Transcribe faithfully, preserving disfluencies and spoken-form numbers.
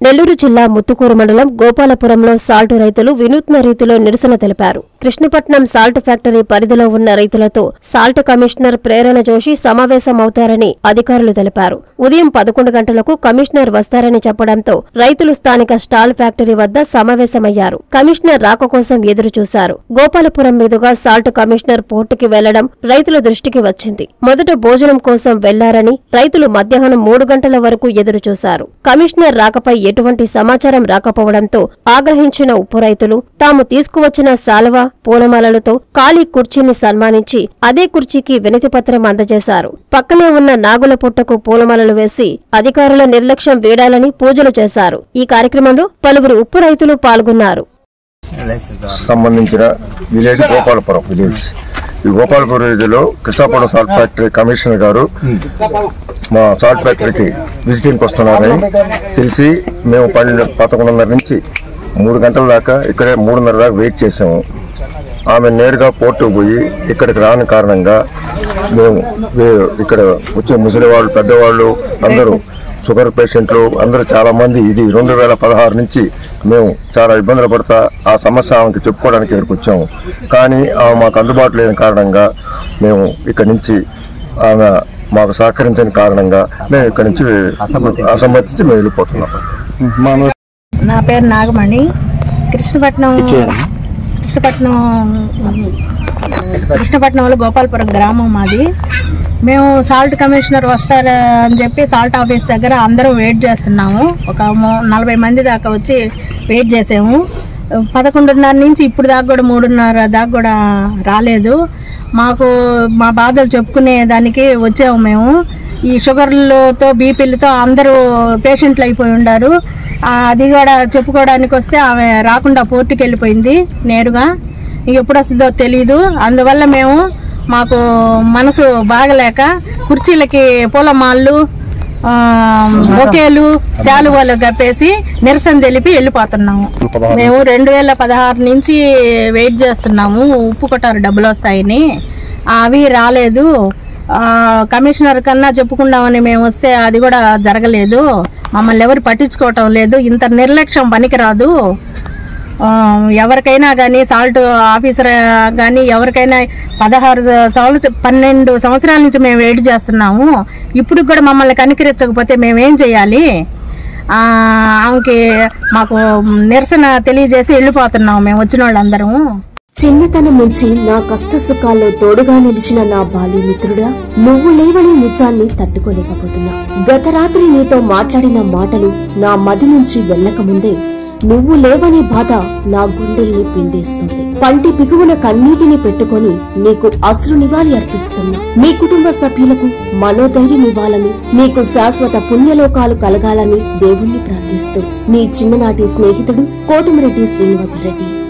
నెల్లూరు జిల్లా ముత్తుకూరు మండలం గోపాలపురంలో సాల్ట్ రైతులు వినూత్న రీతిలో నిరసన తెలిపారు. కృష్ణపట్నం సాల్ట్ ఫ్యాక్టరీ పరిధిలో ఉన్న రైతులతో సాల్ట్ కమిషనర్ ప్రేరణ జోషి సమావేశమవుతారని అధికారులు తెలిపారు. ఉదయం పదకొండు గంటలకు కమిషనర్ వస్తారని చెప్పడంతో రైతులు స్థానిక స్టాల్ ఫ్యాక్టరీ వద్ద సమావేశమయ్యారు. కమిషనర్ రాక కోసం ఎదురుచూశారు. గోపాలపురం మీదుగా సాల్ట్ కమిషనర్ పోర్టుకి వెళ్లడం రైతుల దృష్టికి వచ్చింది. మొదట భోజనం కోసం వెళ్లారని రైతులు మధ్యాహ్నం మూడు గంటల వరకు ఎదురుచూశారు. కమిషనర్ రాకపై ఎటువంటి సమాచారం రాకపోవడంతో ఆగ్రహించిన ఉప్పు రైతులు తాము తీసుకువచ్చిన శాలువా పూలమాలలతో ఖాళీ కుర్చీని సన్మానించి అదే కుర్చీకి వినతిపత్రం అందజేశారు. పక్కనే ఉన్న నాగుల పుట్టకు పూలమాలలు వేసి అధికారుల నిర్లక్ష్యం వీడాలని పూజలు చేశారు. ఈ కార్యక్రమంలో పలువురు ఉప్పు రైతులు పాల్గొన్నారు. సంబంధించిన విలేజ్ గోపాలపురం విలేజ్ ఈ గోపాలపురం విలేజ్లో కృష్ణాపురం సాల్ట్ ఫ్యాక్టరీ కమిషనర్ గారు మా సాల్ట్ ఫ్యాక్టరీకి విజిటింగ్కి వస్తున్నారని తెలిసి మేము పన్నెండు పదకొండున్నర నుంచి మూడు గంటల దాకా ఇక్కడే మూడున్నర దాకా వెయిట్ చేసాము. ఆమె నేరుగా పోర్టుకు పోయి ఇక్కడికి రాని కారణంగా మేము ఇక్కడ వచ్చే ముసలి వాళ్ళు పెద్దవాళ్ళు అందరూ షుగర్ పేషెంట్లు అందరూ చాలామంది ఇది రెండు వేల పదహారు నుంచి మేము చాలా ఇబ్బందులు పడతా ఆ సమస్య ఆమెకి చెప్పుకోవడానికి ఇక్కడికి వచ్చాము. కానీ ఆమె మాకు అందుబాటులో లేని కారణంగా మేము ఇక్కడి నుంచి ఆమె మాకు సహకరించిన కారణంగా మేము ఇక్కడి నుంచి అసమ్మతించి మేము వెళ్ళిపోతున్నాం. నా పేరు నాగమణి. కృష్ణపట్నం కృష్ణపట్నం కృష్ణపట్నంలో గోపాలపురం గ్రామం మాది. మేము సాల్ట్ కమిషనర్ వస్తారా అని చెప్పి సాల్ట్ ఆఫీస్ దగ్గర అందరం వెయిట్ చేస్తున్నాము. ఒక నలభై మంది దాకా వచ్చి వెయిట్ చేసాము. పదకొండున్నర నుంచి ఇప్పుడు దాకా కూడా మూడున్నర దాకా కూడా రాలేదు. మాకు మా బాధలు చెప్పుకునే దానికి వచ్చాము మేము. ఈ షుగర్లతో బీపీలతో అందరూ పేషెంట్లు అయిపోయి ఉన్నారు. అది కూడా చెప్పుకోవడానికి వస్తే ఆమె రాకుండా పోర్టుకి వెళ్ళిపోయింది నేరుగా. ఎప్పుడు వస్తుందో తెలీదు. అందువల్ల మేము మాకు మనసు బాగలేక కుర్చీలకి పూలమాళ్ళు బొకేలు శాలువాలు కప్పేసి నిరసన తెలిపి వెళ్ళిపోతున్నాము. మేము రెండు వేల పదహారు నుంచి వెయిట్ చేస్తున్నాము ఉప్పు కొట్టారు డబ్బులు వస్తాయని. అవి రాలేదు. కమిషనర్ కన్నా చెప్పుకుందామని మేము వస్తే అది కూడా జరగలేదు. మమ్మల్ని ఎవరు పట్టించుకోవటం లేదు. ఇంత నిర్లక్ష్యం పనికిరాదు. ఎవరికైనా కానీ సాల్ట్ ఆఫీసర్ కానీ ఎవరికైనా పదహారు సంవత్సర పన్నెండు సంవత్సరాల నుంచి మేము వెయిట్ చేస్తున్నాము. ఇప్పుడు కూడా మమ్మల్ని కనికరించకపోతే మేమేం చేయాలి? ఆమెకి మాకు నిరసన తెలియజేసి వెళ్ళిపోతున్నాము మేము వచ్చిన వాళ్ళందరం. చిన్నతనం నుంచి నా కష్ట సుఖాల్లో తోడుగా నిలిచిన నా బాల్య మిత్రుడా, నువ్వు లేవని నిజాన్ని తట్టుకోలేకపోతున్నా. గత రాత్రి నీతో మాట్లాడిన మాటలు నా మది నుంచి వెళ్లకముందే నువ్వు లేవనే బాధ నా గుండెల్ని పిండేస్తుంది. పంటి పిగువన కన్నీటిని పెట్టుకుని నీకు అశ్రు నివాళి అర్పిస్తున్నా. మీ కుటుంబ సభ్యులకు మనోధైర్యం ఇవ్వాలని, నీకు శాశ్వత పుణ్యలోకాలు కలగాలని దేవుణ్ణి ప్రార్థిస్తూ నీ చిన్ననాటి స్నేహితుడు కోటమిరెడ్డి శ్రీనివాసరెడ్డి.